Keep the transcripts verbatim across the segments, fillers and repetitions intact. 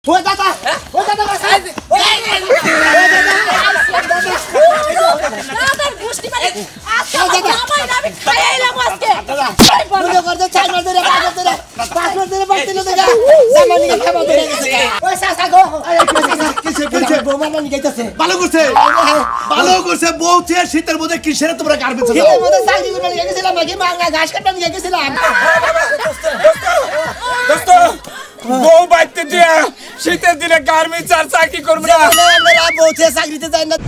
ওই দাদা ওই দাদা ওই দাদা গুষ্টি মানে আচ্ছা আমায় না আমি খাইলাম আজকে মনে করতে চাই না ধরে কাজ ধরে পাঁচ মিনিট ধরে বাড়তে না দেখা জামানি খাবার ধরে গেছে ওই সাসা গো কিসে কিসে বোমা না নিগাইতেছে ভালো করছে ভালো করছে বউতে শীতের মধ্যে কিসের তোমরা গার্মেন্টস যাও শীতের মধ্যে চাকরি করতে নিয়ে গেছিলাম নাকি মাংনা ঘাস কাটতে নিয়ে গেছিলাম দোস্ত বউ বাইতে দিয়া শীতের দিনে গার্মেন্টস আর চাকরি করব না আমরা বউতে চাকরিতে যাই না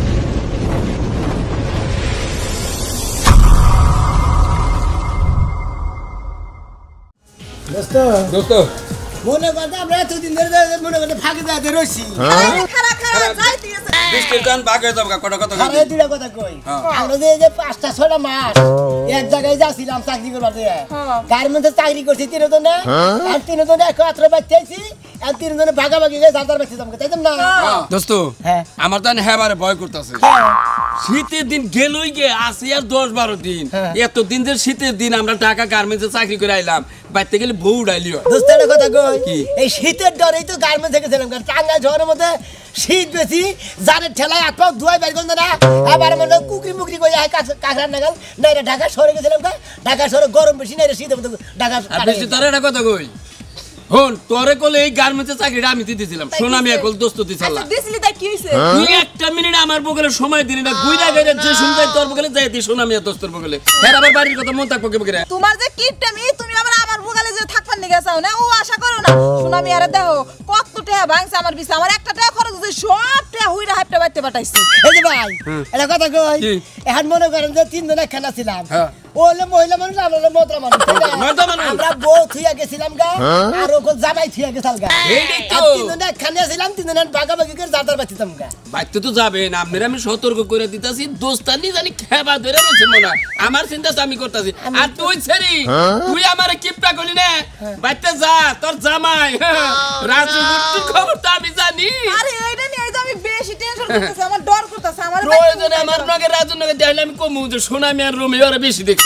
দোস্ত দোস্ত মনে করতে আমরা এতদিন ধরে মনে করতে ফাঁকি যাতে রয়েছি খারা খারা যাইতেছে বৃষ্টির গান ভাগ হয়ে যাবে কত কথা আরে দুটা কথা কই আমরা যে যে পাঁচটা ছয়টা মাস এক জায়গায় যাচ্ছিলাম চাকরি করবার দিয়ে গার্মেন্টসে চাকরি করছি তিনজনে আর তিনজনে একত্র বাচ্চাইছি আর তিনজনে ভাগাভাগি গিয়ে যাতার বাচ্চা তোমাকে তাইতাম না দোস্ত আমার তো হেবারে ভয় করতেছে শীতের দিন গেলই গে আসি আর দশ বারো দিন এত দিন যে শীতের দিন আমরা ঢাকা গার্মেন্টসে চাকরি করে আইলাম বাইতে গেলে বউ উড়াইলি দোস্ত একটা কথা কই এই শীতের ডরেই তো গার্মেন্টসে গেছিলাম কারণ টাঙ্গাইল শহরের মধ্যে শীত বেশি জানের ঠেলায় হাত পাও ধোয়াই বের করতে না আবার মনে কুকরি মুকরি করে কাঁকড়া নাগাল না এটা ঢাকা শহরে গেছিলাম ঢাকা শহরে গরম বেশি না শীতের মধ্যে ঢাকা বেশি তোর একটা কথা কই হন তোরে কোলে এই গার্মেন্টসে চাকরিটা আমি দিতেছিলাম সোনা মিয়া কোল দোস্ত দিছালা দিছলি তাই কি হইছে তুই একটা মিনিট আমার বগলে সময় দিলি না গুইরা গইরা যে শুনতাই তোর বগলে যাই দি সোনা মিয়া দোস্তর বগলে এর আবার বাড়ির কথা মন থাকবো কে বগরে তোমার যে কিটটা মি তুমি আবার আমার বগলে যে থাকবার নিগে যাও না ও আশা করো না সোনা মিয়ার দেখো কত টাকা ভাঙছে আমার বিছে আমার একটা টাকা খরচ হইছে সব টাকা হুইরা হাইপটা বাইতে পাঠাইছি এই যে ভাই এটা কথা কই এখন মনে করেন যে তিন দিন একখানা ছিলাম ওলে মহিলা মানুষ আমরা মদ্রা মানুষ আমরা বউ থিয়া গেছিলাম গা আর ওকে জামাই থিয়া গেছাল গা এইটাই তো তিন দিন একখানা ছিলাম তিন দিন ভাগাভাগি করে যাতার বাঁচিতাম গা বাইতে তো যাবেন আপনারা আমি সতর্ক করে দিতাছি দোস্তানি জানি খেবা ধরে রয়েছে মনে আমার চিন্তা তো আমি করতেছি আর তুই ছেড়ি তুই আমার কিপটা করলি না বাইতে যা তোর জামাই রাজু তোর খবর তো আমি জানি আরে এইটা নিয়ে এই যে আমি বেশি টেনশন করতেছি আমার ডর করতেছে আমার প্রয়োজনে আমার নগে রাজু নগে দেখাইলে আমি কমু যে সোনা মিয়ার রুমে ওরা বেশি দেখছি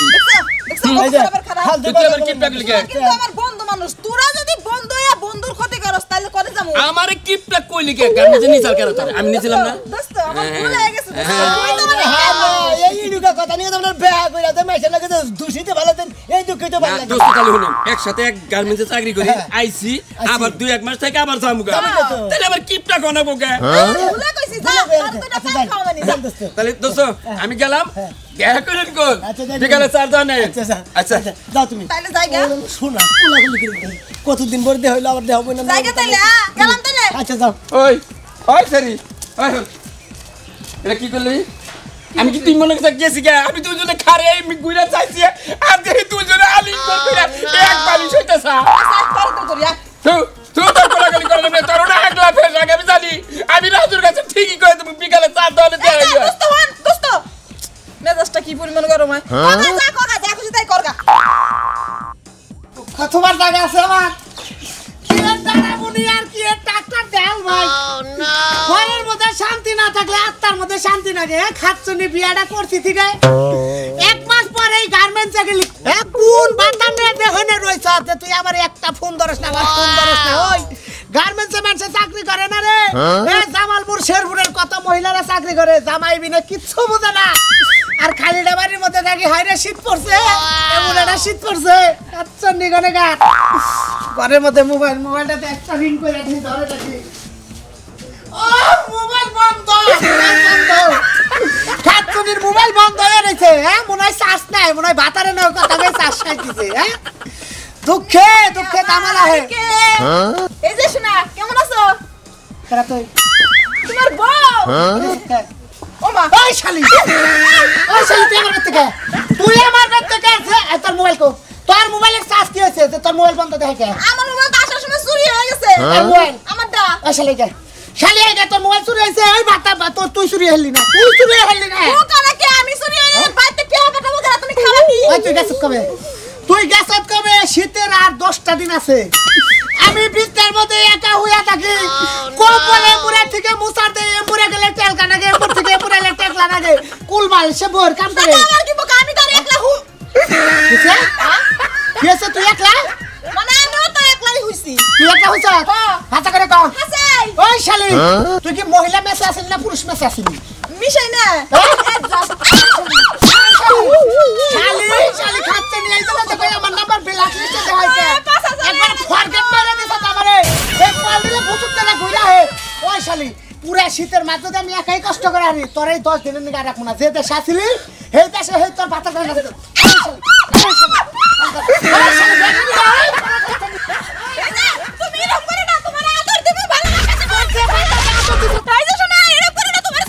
আমার বন্ধু মানুষ তোরা যদি বন্ধু হইয়া বন্ধুর ক্ষতি করস তাহলে করে যাবো আমারে কিপটা কইলি কে গার্মেন্টসে নিছাল কেন তোরে আমি নিছিলাম না দোস্ত আমার ভুল হয়ে গেছে এই দুটো কথা নিয়ে তোমরা বেয়া কইরা দে মাইছে লাগে দূষিতে ভালো দেন এই দুঃখ তো ভালো লাগে দোস্ত খালি হলো একসাথে এক গার্মেন্টসে চাকরি করি আইছি আবার দুই এক মাস থেকে আবার যামুগা তাহলে আবার কিপটা কোনাবো কে ভুল কইছি যা আর তো টাকা খাওয়ানি যা তাহলে দোস্ত আমি গেলাম দেখা করেন কোন বিকালে চার দাও নাই আচ্ছা যাও তুমি তাইলে জায়গা শোনা কোলাগুলি করে কতদিন পর দেহ হইলো আবার দেহ হইলো না জায়গা তাইলে গেলাম তাইলে আচ্ছা যাও ওই ওই সরি ওই এটা কি করলি আমি কি তুই মনে করছিস গেছি কে আমি দুজনে খারে আমি গুইরা চাইছি আর দেখি দুজনে আলিং করে এক বালিশ হইতাছা সাইড করে তো করিয়া তুই তুই তো কোলাগুলি করে না তোর না একলা ফের লাগে আমি জানি আমি রাজুর কাছে ঠিকই কই তুমি বিকালে চার দাও দে দোস্ত ওয়ান দোস্ত মেজাজটা কি পরিমাণ গরম হয় কগা যা কগা যা খুশি তাই করগা কতবার জায়গা আছে আমার কি দাঁড়া মুনি আর কি ট্রাক্টর দেল ভাই ঘরের মধ্যে শান্তি না থাকলে আত্মার মধ্যে শান্তি লাগে খাচ্ছনি বিয়াটা করছি থেকে এক মাস পরে এই গার্মেন্টসে গেলি কোন বাতানে দেখনে রইছ যে তুই আবার একটা ফোন ধরস না আমার ফোন ধরস না ওই গার্মেন্টসে মানুষ চাকরি করে না রে এই জামালপুর শেরপুরের কত মহিলারা চাকরি করে জামাই বিনা কিচ্ছু বোঝে না আর খালি ডাবারির মধ্যে থাকি হাইরে শীত পড়ছে এমন একটা শীত পড়ছে আচ্ছা নিগনে গা ঘরের মধ্যে মোবাইল মোবাইলটাতে একটা রিং করে রাখি ধরে রাখি ও মোবাইল বন্ধ বন্ধ খাচ্ছনির মোবাইল বন্ধ হয়ে রয়েছে হ্যাঁ মনে হয় চার্জ নাই মনে হয় বাতারে নেওয়ার কথা বলে চার্জ নাই দিছে হ্যাঁ দুঃখে দুঃখে তামালা হে এই যে শোনা কেমন আছো কারা তুই তোমার বউ ও মা ওই শালি ওই শালি তুই আমার থেকে তুই আমার থেকে আছে তোর মোবাইল কো তোর মোবাইলের চার্জ কি হয়েছে যে তোর মোবাইল বন্ধ দেখে আমার মোবাইল আসার সময় চুরি হয়ে গেছে মোবাইল আমারটা ওই শালি কে শালি এটা তোর মোবাইল চুরি হয়েছে ওই বাতা তোর তুই চুরি হলি না তুই চুরি হলি না ও কানা কে আমি চুরি হয়ে বাইতে কে পাঠাবো কেন তুমি খাবা কি ওই তুই গেছত কবে তুই গেছত কবে শীতের আর দশটা দিন আছে আমি বিস্তার মধ্যে একা হইয়া থাকি কোপলে মুরে থেকে মুসার দে মুরে গেলে তেল কানাগে মুর থেকে মুরে গেলে তেল কানাগে কুলমাল সে বোর কাম করে আমার কি বকা আমি তার একলা হু কিছে কিছে তুই একলা মানে আমি তো একলাই হইছি তুই একলা হইছ হ্যাঁ হাতা করে কও হাসাই ওই শালি তুই কি মহিলা মেসে আসিস না পুরুষ মেসে আসিস মিশাই না শালি শালি খাচ্ছে নিয়ে আইতো না কই আমার নাম্বার ব্লক লিস্টে দেখাইছে একবার ফরগেট মেরে দিছ আমারে এই কল দিলে বুঝুত না কইরা হে ওই শালি পুরা শীতের মাঝে আমি একাই কষ্ট করে আনি তোর এই দশ দিনের নিগা রাখবো না যে দেশে আসিলি সেই দেশে সেই তোর ভাতা করে না তুমি এরকম করে না তোমার আদর দেব ভালো কাছে করতে তাই তো শোনা এরকম করে না তোমার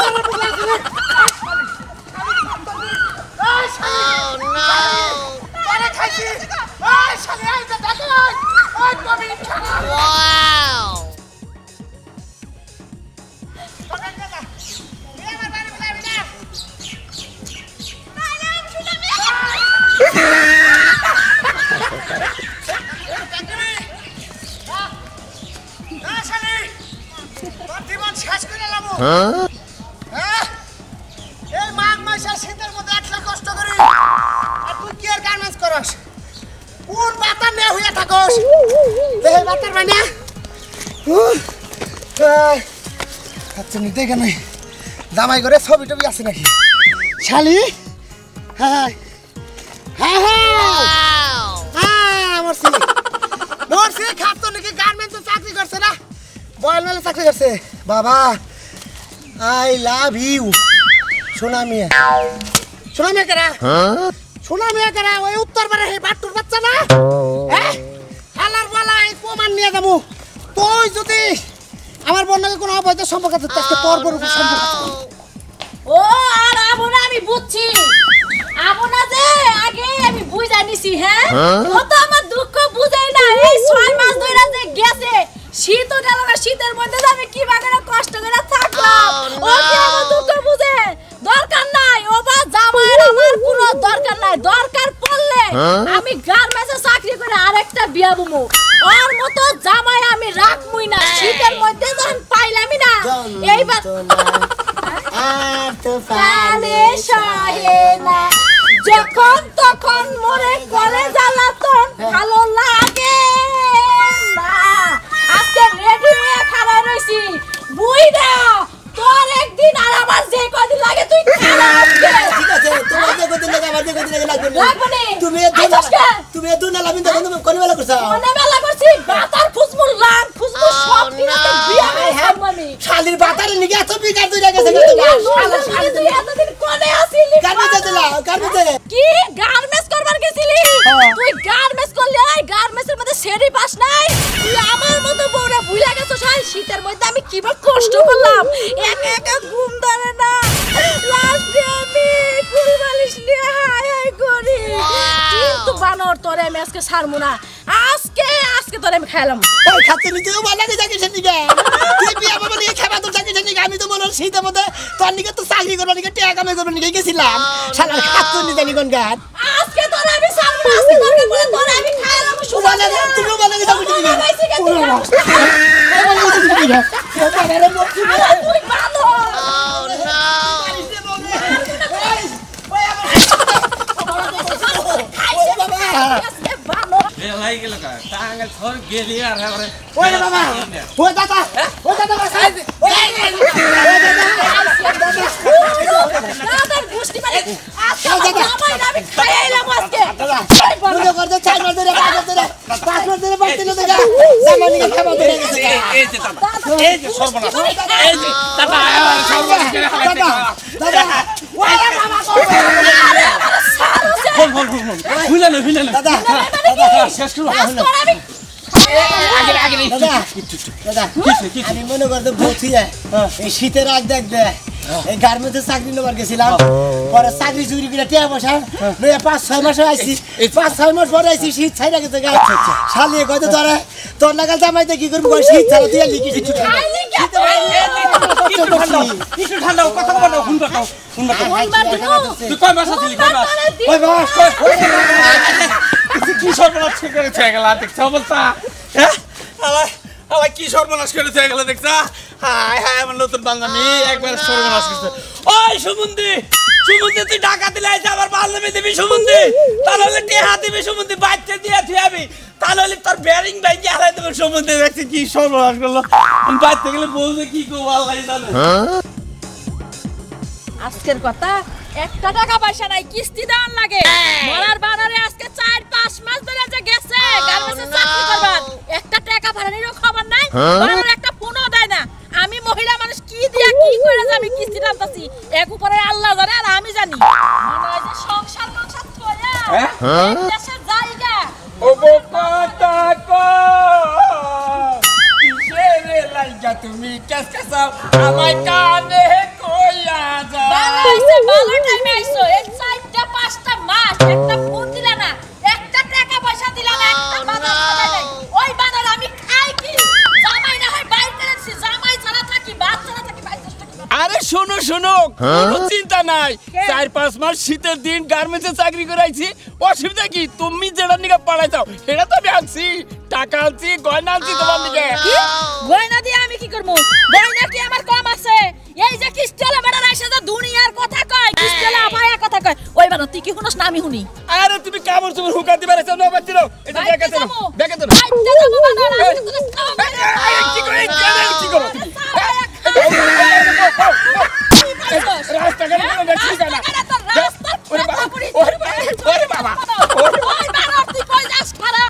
এই মাঘ মাসে শীতের মধ্যে একলা কষ্ট করি আর তুই কি আর গার্মেন্টস করস কোন বাতা নে হইয়া থাকস দেহ বাতার মানে আচ্ছা নিতে কেন জামাই করে ছবি টবি আছে নাকি শালি হ্যাঁ হ্যাঁ হ্যাঁ মরছি মরছি খাতো নাকি গার্মেন্টসে চাকরি করছে না বয়েল মেলে চাকরি করছে বাবা আই লাভ ইউ সোনা মিয়া সোনা মিয়া কারা সোনা মিয়া কারা ওই উত্তর পারে হে বাটুর বাচ্চা না হ্যাঁ হালার বালা এই প্রমাণ নিয়ে যাবো তুই যদি আমার বন্যাকে কোনো অবৈধ সম্পর্ক আছে তাকে তোর বড় সম্পর্ক আছে ও আর আবনা আমি বুঝছি আবনা যে আগে আমি বুঝা নিছি হ্যাঁ ও তো আমার দুঃখ বুঝাই না এই ছয় মাস ধরে যে গেছে শীত গেল না শীতের মধ্যে আমি কি বাগানে কষ্ট করে থাকলাম ও কি আমার দুঃখ বুঝে দরকার নাই ও বা জামাইয়ের আমার কোনো দরকার নাই দরকার পড়লে আমি গার্মেন্টসে চাকরি করে আরেকটা বিয়া বমু ওর মতো জামাই আমি রাখমুই না শীতের মধ্যে যখন পাইলামই না এইবার আর তো পালে সহে না যখন তখন মরে করে জ্বালাতন ভালো লাগে না আজকে রেডি হয়ে খাড়া রইছি বুইড়া তোর একদিন আর আমার যে কদিন লাগে তুই খাড়া আজকে ঠিক আছে তোমার যে কদিন লাগে আমার যে কদিন লাগে লাগবে লাগবে না তুমি তুমি দুই না লাভিন দেখো তুমি কোন বেলা করছো মনে বেলা করছি বাতার ফুসমুর লাগ ফুসমুর সব দিনতে বিয়া হইছাম আমি শালির বাতারে নিগে এত বিকার দুই গেছে শালা শালা তুই এতদিন কোনে আসিলি গার্মেন্টসে দিলা গার্মেন্টসে কি গার্মেন্টস করবার গেছিলি তুই গার্মেন্টস করলি আই গার্মেন্টসের মধ্যে সেরি পাস নাই তুই আমার মতো বউরা ভুলা গেছো শাল শীতের মধ্যে আমি কিভাবে কষ্ট করলাম একা একা ঘুম ধরে না লাস্টে আমি কুড়ি বালিশ নিয়ে হাই হাই করি কিন্তু বানর তোরে আমি আজকে ছাড়বো না আজকে আজকে তোরে আমি খাইলাম ওই খাতে নিতেও ভালো লাগে যাকে নিগে তুই বিয়া বাবা নিয়ে খাবা তো যাকে নিগে আমি তো মনে শীতের মধ্যে তোর নিগে তো চাকরি করবার নিগে টাকা কামাই করবার নিগে গেছিলাম শালার খাতে নিতে নিগন গাত আজকে তোরে আমি ছাড়বো না আজকে তোরে বলে তোরে আমি খাইলাম শুনো না তুমি ভালো লাগে যাকে নিগে তুই বানর এ ভাই গেল কা টাঙ্গাল থর গেলি আর হরে ওই বাবা ওই দাদা ওই দাদা বাসাই ওই দাদার গুষ্টি মারি আজকে জামাই না আমি খাইলাম আজকে মনে করতে চাই না ধরে বাবা ধরে পাঁচ মিনিট ধরে বাড়তে না দেখা জামা নিয়ে খাবা ধরে গেছে এই যে দাদা এই যে সর্বনাশ এই যে দাদা সর্বনাশ করে হাতে দাদা ওই বাবা ফোন ফোন ফোন ভুলে না ভুলে না দাদা শেষ করো আমি আগে আগে দাদা দাদা আমি মনে করতে বলছি এই শীতের রাত দেখ দে এই গার্মেন্টসে চাকরি নেবার গেছিলাম পরে চাকরি চুরি করে টিয়া বসা নয়া পাঁচ ছয় মাস আইছি পাঁচ ছয় মাস পরে আইছি শীত ছাইরা গেছে গা শালিয়ে কইতে তোরে তোর নাগাল জামাইতে কি করবি শীত ছাড়া তুই লিখি কিছু কিছু ঠান্ডা কথা বলো ফোন বাটাও ফোন বাটাও তুই কয় মাস আছিস কয় মাস ওই বাস কি সর্বনাশ করেছে এগুলা দেখছ বলতা হ্যাঁ আলাই আলাই কি সর্বনাশ করেছে এগুলা দেখছ হায় হায় আমার নতুন বান্ধবী একবার সর্বনাশ করেছে ওই সুমন্দি সুমন্দি তুই টাকা দিলে আইছে আবার বাল্যমে দিবি সুমন্দি তাহলে টেহা দিবি সুমন্দি বাচ্চা দিয়ে তুই আমি তাহলে তোর বেয়ারিং বাইকে হারাই দেবো সুমন্দি দেখছি কি সর্বনাশ করলো আমি বাচ্চা গেলে বলতে কি করবো আল্লাহ জানে আজকের কথা একটা টাকা পয়সা নাই কিস্তি দেওয়ার লাগে মরার বানারে আজকে চার পাঁচ মাস ধরে যে গেছে গার্মেন্টসে চাকরি করবার একটা টাকা ভাড়ানিরও খবর নাই বানার একটা ফোনও দেয় না আমি মহিলা মানুষ কি দিয়া কি করে যে আমি কিস্তি টানতাছি এক উপরে আল্লাহ জানে আর আমি জানি মনে হয় যে সংসার সংসার তোয়া হ্যাঁ দেশের জায়গা ও বোকাটা কো কিসেরে লাইগা তুমি কেস কেসাও আমায় কানে কইয়া যাও ভালো হইছে ভালো টাইমে আইছো এই চারটা পাঁচটা মাস একটা ফোন দিলা না একটা টাকা পয়সা দিলা না একটা বাজার খাওয়া নাই ওই বাজার আমি খাই কি জামাই না হয় বাইর করেছি জামাই ছাড়া থাকি বাদ ছাড়া থাকি বাইর চেষ্টা কি আরে শোনো শোনো কোনো চিন্তা নাই চার পাঁচ মাস শীতের দিন গার্মেন্টসে চাকরি করাইছি অসুবিধা কি তুমি যেটা নিকে পাঠাইছাও সেটা তো আমি আনছি টাকা আনছি গয়না আনছি তোমার নিকে কি গয়না দিয়ে আমি কি করব গয়না কি আমার কম আছে এই যে কিস্টলা বেড়া রাইসা যা দুনিয়ার কথা কয় কিস্টলা আপায়া কথা কয় ওই বানো তুই কি শুনছ না আমি শুনি আরে তুমি কামড় চুমড় হুকা দিবা রেছো না বাচ্চি দাও এটা দেখে দাও দেখে দাও আইতে যাবো বানো কি করে কি করো রাস্তা কেন দেখছি না ওরে বাবা ওরে বাবা ওরে বাবা ওই বানো তুই কই যাস খারাপ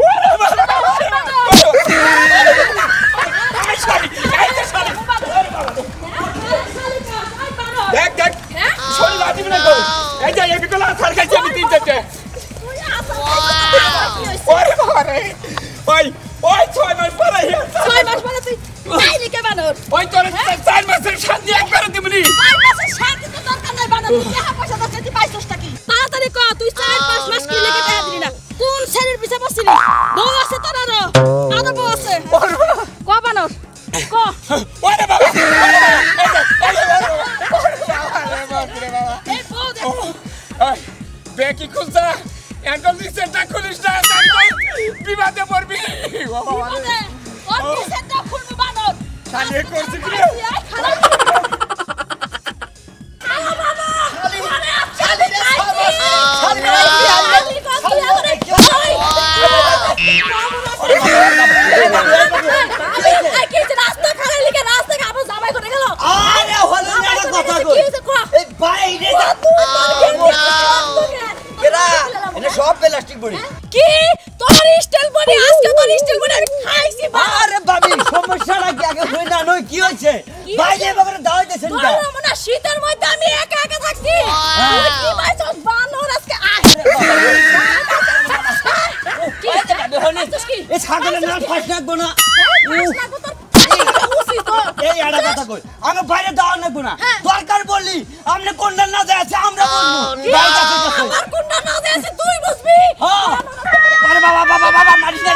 দেখ দেখ শরীর লাদিবি না তো এই যে এই বিকলা থার খাইছি আমি তিন চারটে ওরে বাবা রে ওই ওই ছয় মাস পরে ছয় মাস পরে তুই নাই লিখে বানর ওই তোর চার মাসের শান্তি একবারে দিবনি চার মাসের শান্তি তো দরকার নাই বানর তুই টাকা পয়সা তো তুই পাইছস কি তাড়াতাড়ি ক তুই চার পাঁচ মাস কি লিখে টাকা দিলি না কোন ছেলের পিছে বসছিলি বউ আছে তোর আরো আরো বউ আছে ক বানর ক ওরে বাবা ওরে বাবা এই বউ দেখো বেকি খুলছা এখন নিচেটা খুলিস না তাই বিবাদে পড়বি বিপদে ওর পিছেটা খুলবো বানর খালি করছিস কি খারাপ আলো বাবা আরে আচ্ছা রাস্তা খারাপ লিখে রাস্তা আবার জামাই করে গেল আরে হলো না একটা কথা কই এই বাইরে যা কেরা এটা সব প্লাস্টিক বড়ি কি তোর স্টাইল বডি আজকে তোর স্টাইল বডি আমি খাইছি আরে বাবি সমস্যাটা কি আগে হই না নই কি হইছে বাইরে বাবারে দাওয়াই দেন না তোর মনে শীতের মধ্যে আমি একা একা থাকছি তুই কি পাইছস বানর আজকে আয় কি কি এই ছাগলের নাম ফাঁস রাখবো না এই আড়া কথা কই আমি বাইরে দাওয়া নেব না দরকার বললি আপনি কোনটা না যায় আছে আমরা বলবো বাইরে আছে আমার কোনটা না যায় আছে তুই বুঝবি হ্যাঁ আরে বাবা বাবা বাবা মারিস না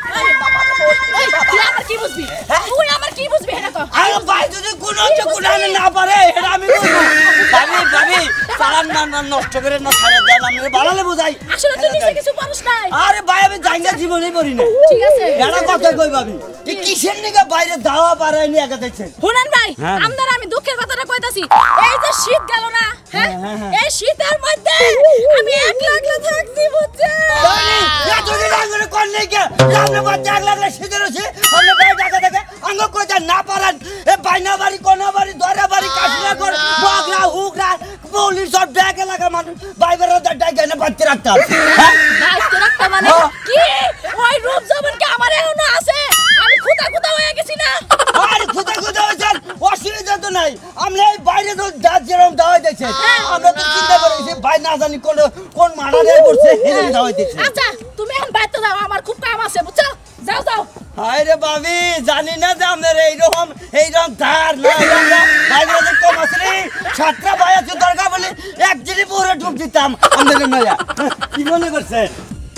তুই আমার কি বুঝবি তুই আমার কি বুঝবি এটা তো আরে ভাই যদি কোনো একটা গুনাহে না পারে এটা আমি বলবো ভাবি ভাবি চালান না না নষ্ট করে না ছাড়ে দেন আমি বাড়ালে বুঝাই আসলে তুই নিজে কিছু পারিস নাই আরে ভাই আমি জাঙ্গা জীবনেই পড়ি না ঠিক আছে এটা কথা কই ভাবি এই কিসের নিগা বাইরে দাওয়া পারাইনি একা দেখছেন শুনেন ভাই হ্যাঁ। আমদার আমি দুঃখের কথাটা কইতাছি এই যে শীত গেল না হ্যাঁ এই শীতের মধ্যে আমি একলা একলা থাকছি বুঝছেন এতদিন আগে কোন নেকে জানলে বাচ্চা একলা একলা শিখে রয়েছে আমরা বাইরে টাকা দেখে আঙ্গ কইতা না পারেন এ বাইনা বাড়ি কোনা বাড়ি দরা বাড়ি কাশলা কর বগরা হুকরা পুলিশ সব ব্যাগ লাগা মানুষ বাইরে ডাকে না বাচ্চা রাখতাম হ্যাঁ দায়িত্ব রাখতে মানে কি ওই রূপ যৌবন কি আমার এখনো আছে আমি খুদা খুদা হয়ে গেছি না আরে খুদা খুদা হয়েছেন অসুবিধা তো নাই আমরা এই বাইরে তো দাঁত যেরকম দাওয়াই দিয়েছেন আমরা তো চিন্তা করেছি ভাই না জানি কোন কোন মারা দিয়ে করছে এরকম দাওয়াই দিয়েছে আচ্ছা তুমি এখন বাইতে যাও আমার খুব কাম আছে বুঝছো যাও যাও হায় রে বাবি জানি না যে আমাদের এইরকম এইরকম ধার না আমরা বাইরে যে কম আছে রে সাতটা ভাই আছে দরকার বলে এক জিনি পুরো ঢুক দিতাম আমাদের নয়া কি মনে করছেন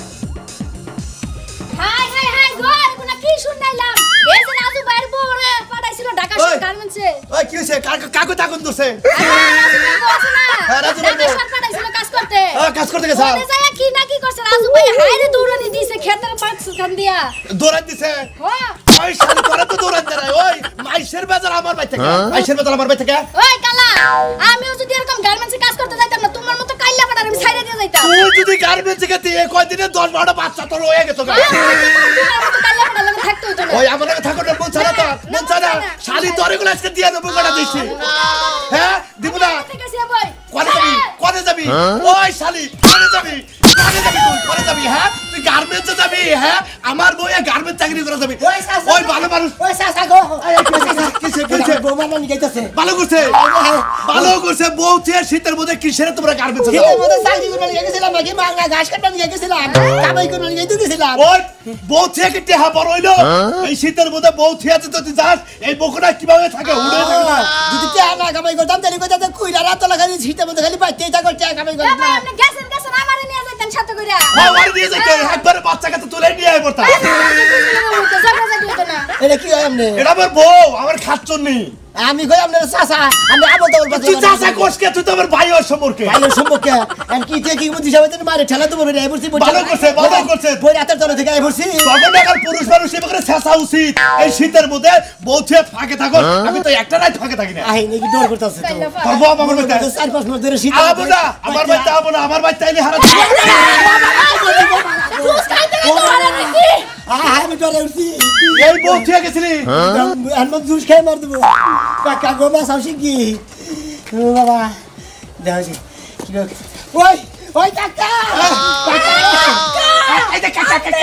হাই হাই হাই গো এগুলা কি শুনাইলাম এই যে রাজু ভাইয়ের বউরে পাঠাইছিল ঢাকা ওই। গার্মেন্টসে ওই কি হইছে কাকু কাকু তাকুন দছে রাজু ভাই বউ আছে না হ্যাঁ, রাজু ভাই ঢাকা বউ। সর পাঠাইছিল কাজ করতে ও কাজ করতে গেছে ওরে যায় কি না কি করছে রাজু ভাই হাইরে দৌড়ানি দিছে খেতের পাঁচ খান দিয়া দৌড়ান দিছে হ্যাঁ ওই শালি করে তো দৌড়ান দেয় ওই মাইশের বাজার আমার বাই থেকে মাইশের বাজার আমার বাই থেকে ওই কালা আমিও যদি এরকম গার্মেন্টসে কাজ করতে যাইতাম না তুই যদি গার্মেন্টস থেকে দিয়ে কয়দিনে দশ বারোটা বাচ্চা তোর হয়ে গেছে আমি তো কালে আপনার লগে থাকতে হইতো না ওই আমার কাছে থাকো না মন ছাড়া তো মন ছাড়া শালি তোর এগুলো আজকে দিয়ে দেবো কটা দিচ্ছি হ্যাঁ দিব না ঠিক আছে ভাই কোনে যাবি কোনে যাবি ওই শালি কোনে যাবি কোনে যাবি তুই কোনে যাবি হ্যাঁ তুই গার্মেন্টসে যাবি হ্যাঁ আমার বউয়ে গার্মেন্টস চাকরি করে যাবি ওই ভালো মানুষ ওই সাসা গো কিসে কিসে বোমা না নিগাইতাছে ভালো করছে ভালো করছে বউ চেয়ে শীতের মধ্যে কিসের তোমরা গার্মেন্টসে যাও শীতের মধ্যে চাকরি করে নিয়ে গেছিলাম নাকি মাগনা ঘাস কাটতে নিয়ে গেছিলাম কামাই করে নিয়ে গেছিলাম ওই বউ চেয়ে কি টেহা বড় হইলো এই শীতের মধ্যে বউ চেয়েছে তো তুই যাস এই বকুটা কিভাবে থাকে উড়ে থাকে না যদি টেহা না কামাই করতাম তাহলে কইতাতে কুইরা রাত লাগা দিয়ে শীতের মধ্যে খালি বাইতেই থাকো টেহা কামাই এ করতাম ভাই আপনি গেছেন গেছেন আমারে নিয়ে যাইতেন সাথে কইরা ওই ওই দিয়ে যাইতে একবারে বাচ্চাকে তো তুলে নিয়ে আয় পড়তা এটা কি হয় আমনে এটা আমার বউ আমার খাচ্ছন নেই আমি কই আপনার চাচা আমি আবল তাবল কথা তুই চাচা কোসকে তুই তো আমার ভাই ওর সম্পর্কে ভাইয়ের সম্পর্কে আমি কি থেকে কি বুঝি সবাই তো মারে ঠেলা তো বলবে না এবরছি ভালো করছে ভালো করছে বই রাতের তলে থেকে এবরছি তখন এখন পুরুষ মানুষ এবারে শেষা উচিত এই শীতের মধ্যে বউ চেয়ে ফাঁকে থাকো আমি তো একটা রাত ফাঁকে থাকি না আই নাকি ডর করতেছে তো তোর বউ আমার মধ্যে চার পাঁচ মাস ধরে শীত আবো না আমার ভাই তা আবো না আমার ভাই তাইলে হারা আমি ডরে উঠছি এই বউ চেয়ে গেছিলি আমি জুস খেয়ে মার দেবো কাকা গো মাছ আসি কি ও বাবা দেখি কি ওই ওই কাকা এই দেখ কাকা কাকা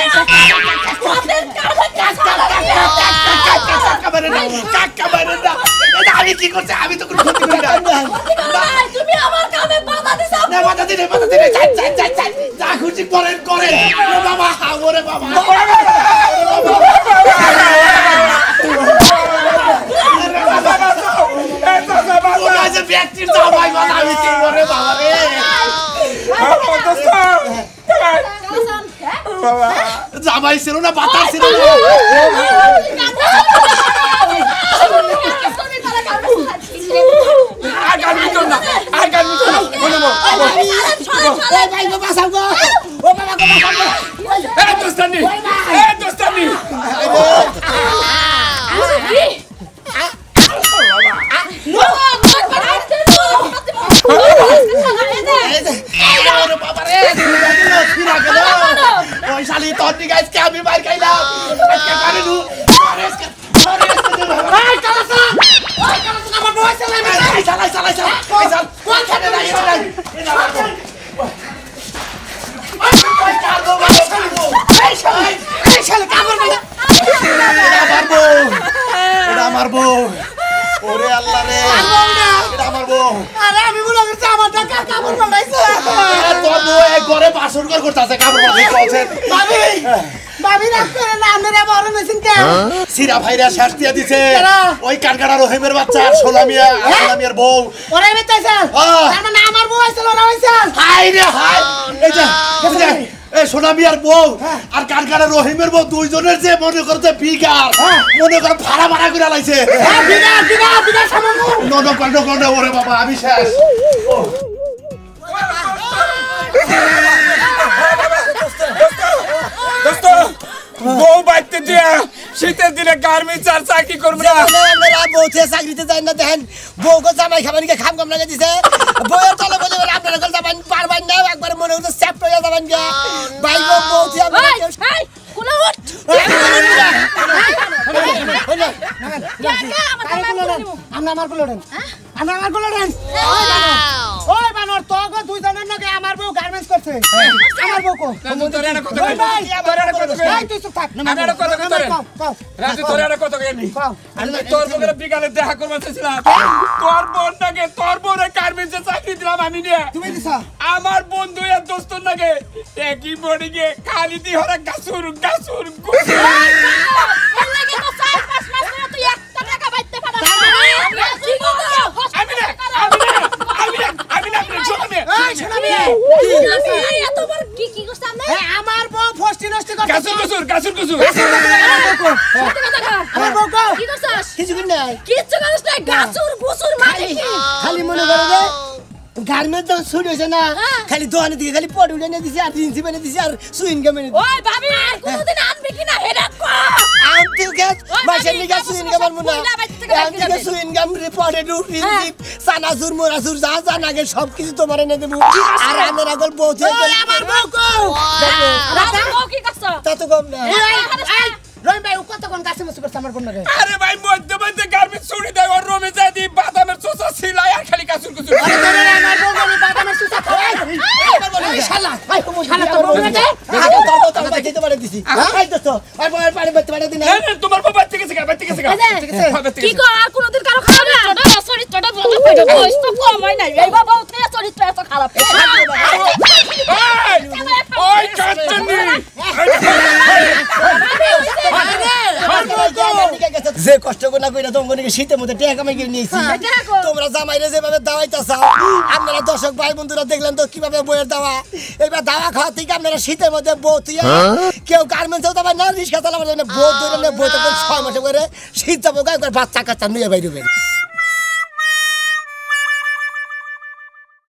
কাকা মানে না কাকা মানে না এটা আমি কি করতে আমি তো কোনো ক্ষতি করি না তুমি আমার কামে বাধা দিছো না বাধা দিলে বাধা দিলে চাই চাই চাই চাই যা খুশি করেন করেন ও বাবা ওরে বাবা ওরা যে ব্যক্তির জামাই বাবা আমি কি করে বাবা রে জামাই ছিল না বাতা ছিল আগামী তো না আগামী তো না বলো ওই ভাই গো বাসাও গো ও বাবা গো বাসাও গো এই দোস্তানি এই দোস্তানি ওরে বাবা রে ফিরা গেল ওই শালি তোর দিকে আজকে আমি মার খাইলাম আজকে কারে নু আজকে এই কালাসা ওই কালাসা আমার বউ চালাই চালাই চালাই চালাই চালাই চাল কোন খানে নাই এটা নাই এটা আমার ওই কার গো বাবা কারবো এই শালি এই শালি কামড় মারো এটা আমার বউ এটা আমার বউ ওরে আল্লাহ রে এটা আমার বউ আরে আমি বলে গেছি আমার টাকা কাপড় বানাইছে তোর বউ এক ঘরে বাসন ঘর করতেছে কাপড় বানাই চলছে ভাবি ভাবি রাখ করে না আমরা বড় মেশিন কে সিরা ভাইরা শেষ দিয়ে দিছে কেরা? ওই কারখানা রহিমের বাচ্চা আর সোলামিয়া আর সোলামিয়ার বউ ওরে বেতাইছে আহ। তার মানে আমার বউ আইছিল ওরা হইছে হাই রে হাই এই যে এই যে এই সোলামিয়ার বউ আর কারখানা রহিমের বউ দুইজনের যে মনে করতে বিগার মনে করে ভাড়া ভাড়া করে লাইছে হ্যাঁ বিনা বিনা বিনা সামান্য নন কন্ড কন্ড ওরে বাবা আমি শেষ দোস্ত বউ বাইতে দিয়া শীতের দিনে গার্মেন্টস আর চাকরি করব না আমরা বউ থেকে চাকরিতে যাই না দেখেন বউ গো জামাই খাবারকে খাম কম লাগে দিছে বউয়ের তলে বলে আপনারা গল যাবেন পারবেন না একবার মনে হচ্ছে সেফট হয়ে যাবেন গে ভাই গো বউ থেকে আমরা ওই এই কুলা উঠ আমরা আমার গুলো দেন আমরা আমার গুলো দেন ওই বানর তো গো দুই জনের নাকি আমার বউ গার্মেন্টস করছে আমার বউ কো রাজু তোরে একটা কথা ওই কই ভাই তোরে একটা কথা কই এই তুই চুপ থাক আমি একটা কথা কই তোরে কও, কও, রাজু তোরে একটা কথা কই আমি কও। আমি তোর বউরে বিকালে দেখা করব চাইছিলাম তোর বোনটাকে তোর বউরে গার্মেন্টসে চাকরি দিলাম আমি নিয়ে তুমি দিছা আমার বন্ধু এর দোস্তর নাকি একই বোর্ডিংয়ে খালি দি হরা গাছুর গাছুর গুছুর এর লাগি তো চার পাঁচ মাস ধরে তুই একটা টাকা বাইতে পারছ না আমি না আমি না আমি না আমি না আমি শোনাবে এই শোনাবি এই এত বড় কি কি করছ আমরা এই আমার বউ ফষ্টি নষ্টি করছে গাছুর গুছুর গাছুর গুছুর সত্যি কথা কর আমার বউ কও কি করছস কিছু কি নাই কিচ্ছু করিস না গাছুর গুছুর মানে কি খালি মনে করে যে গার্মেন্টস যখন শুরু হয়েছে না হ্যাঁ। খালি দোকানে দিকে খালি পট উঠে দিছে আর জিন্সি বানিয়ে দিছে আর সুইন গাম এনে ওই ভাবি আর কোনদিন আনবি কিনা হেডা কো দিছে তুই গেছ মাসের নিগা সুইন গাম মুনা আমি কে সুইন গাম রিপোর্টে ডু রিজিপ সানাজুর মোরাজুর যা যা নাগে সব কিছু তোমারে নে দেব আর আমার আগল বহুত আমার বউ কো রাখো কি করছো তা তো কম না রহিম ভাই ও কতক্ষণ কাছে বসে করছে আমার বোনকে আরে ভাই মধ্যে মধ্যে গার্মেন্ট ছুড়ি দেয় ওর রুমে যাই দি বাদামের চোচা ছিলাই আর খালি কাসুর কুসুর আরে ধরে আমার বউ বলি বাদামের সুসা খাওয়াই এই শালা ভাই ও শালা তো বউ না আগে তোর তো তোর বাচ্চা তো বাড়ি দিছি এই তো আর বড় পানি বাচ্চা বাড়ি দিনা এই তোমার বাবা থেকে গেছে বাচ্চা গেছে কি কো আর কোনদিন কারো খারাপ না ছোট চরিত্রটা বড় পেটে বয়স তো কম হয় নাই এই বাবা উঠে চরিত্র এত খারাপ ওই কাটনি যে কষ্ট করে কইরা তোমাকে শীতের মধ্যে টাকা কামাই করে নিয়েছি তোমরা জামাইরে যেভাবে দাওয়াইতা চাও আপনারা দর্শক ভাই বন্ধুরা দেখলেন তো কিভাবে বইয়ের দাওয়া এবার দাওয়া খাওয়া থেকে আপনারা শীতের মধ্যে বউ তুই কেউ গার্মেন্টসেও দাবা না রিক্সা চালাবার জন্য বউ ধরে বউ তখন ছয় মাসে করে শীত যাবো গায়ে বাচ্চা কাচ্চা নিয়ে বাইরে